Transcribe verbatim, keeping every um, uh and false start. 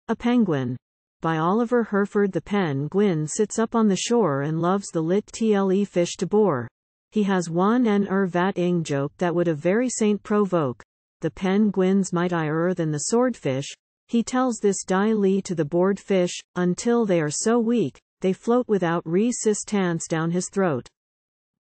A Penguin. By Oliver Herford. The Pen-guin sits up on the shore and loves the lit-tle fish to bore. He has one en-er-vat-ing joke that would a very saint pro-voke. The Pen-guin's mightier than the swordfish. He tells this dai-ly to the bored fish, until they are so weak, they float without re-sis-tance down his throat.